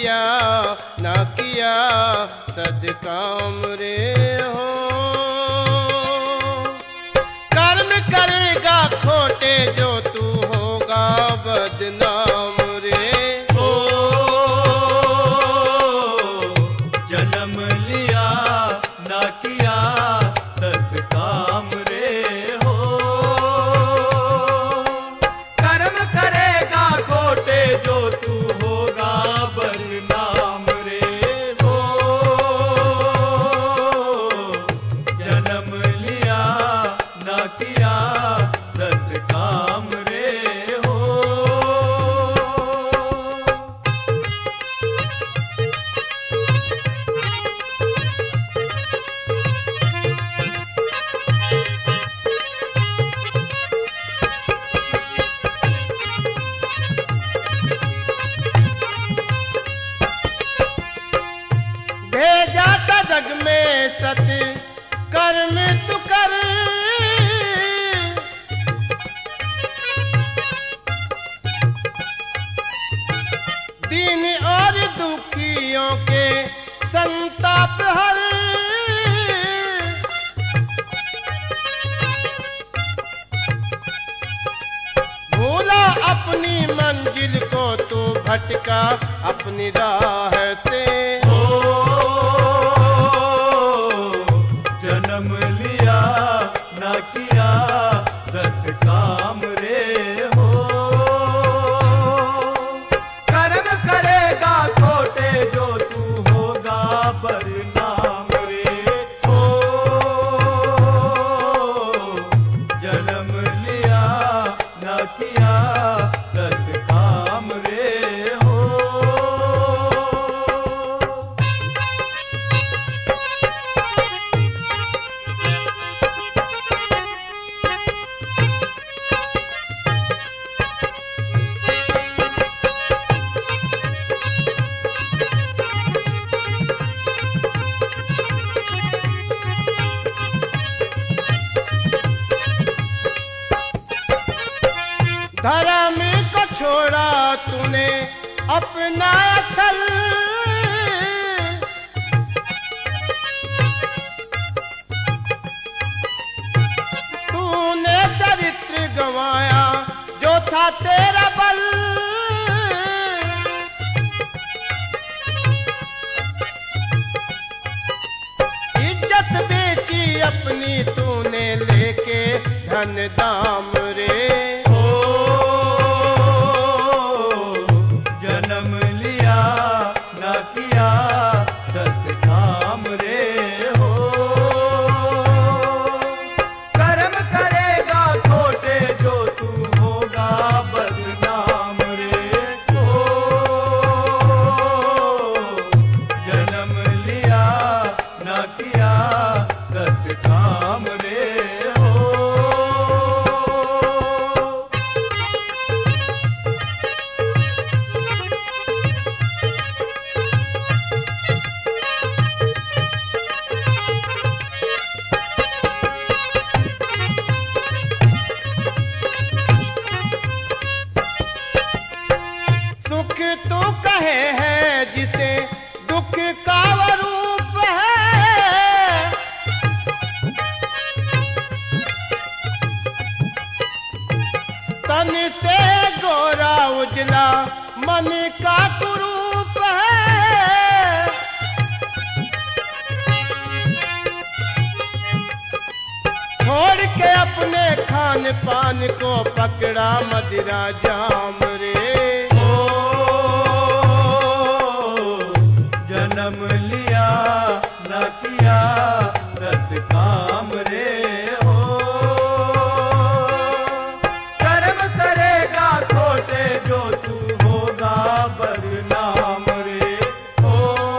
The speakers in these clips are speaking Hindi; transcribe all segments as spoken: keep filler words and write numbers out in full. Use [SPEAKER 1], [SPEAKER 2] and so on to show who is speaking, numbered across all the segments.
[SPEAKER 1] किया ना किया सदकाम रे हो। कर्म करेगा खोटे जो तू होगा बदनाम रे
[SPEAKER 2] हो। जन्म लिया ना किया सदकाम रे हो। कर्म करेगा खोटे जो तू होगा बदनाम रे हो। जन्म लिया ना किया सदकाम रे हो।
[SPEAKER 1] भेजा था जग में सत कर्म तू कर। दीन और दुखियों के संताप हर। भूला अपनी मंजिल को तू भटका अपनी राह से
[SPEAKER 2] हो। जन्म लिया ना किया सदकाम रे हो। कर्म करेगा खोटे जो तू होगा बदनाम रे हो। जन्म लिया ना किया सदकाम रे हो।
[SPEAKER 1] धर्म को छोड़ा तूने अपना छल। तूने चरित्र गंवाया जो था तेरा बल। इज्जत बेची अपनी तूने लेके धन दाम रे हो।
[SPEAKER 2] जन्म लिया ना किया सदकाम रे हो। कर्म करेगा खोटे जो तू होगा बदनाम रे हो। जन्म लिया ना किया सदकाम रे हो।
[SPEAKER 1] सुख तू कहे है जिसे दुख का रूप है। तन से गोरा उजला मन का कुरूप है। छोड़ के अपने खान पान को पकड़ा मदिरा जाम रे
[SPEAKER 2] हो। जन्म लिया ना किया सदकाम रे हो। कर्म करेगा खोटे जो तू होगा बदनाम रे हो।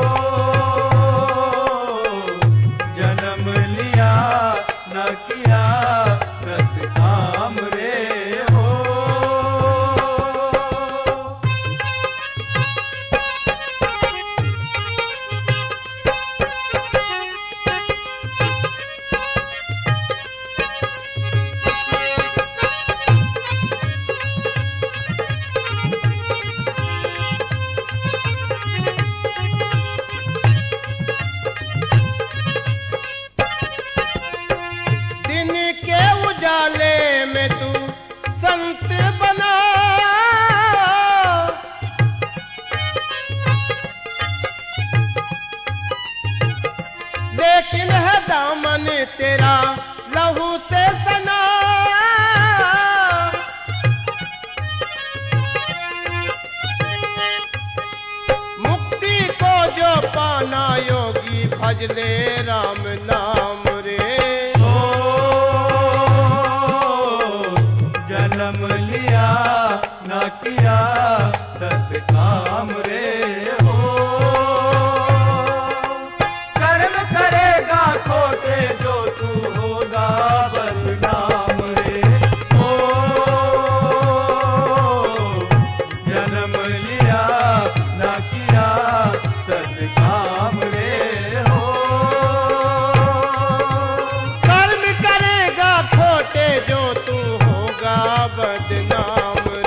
[SPEAKER 2] जन्म लिया ना किया सदकाम रे हो।
[SPEAKER 1] तेरा लहू से सना। मुक्ति को जो पाना योगी भजले राम नाम रे।
[SPEAKER 2] ओ जन्म लिया न किया सत्काम रे हो। कर्म करेगा खोटे जो तू होगा बदनाम रे। ओ जन्म लिया न किया सत्काम रे हो।
[SPEAKER 1] कर्म करेगा खोटे जो तू होगा बदनाम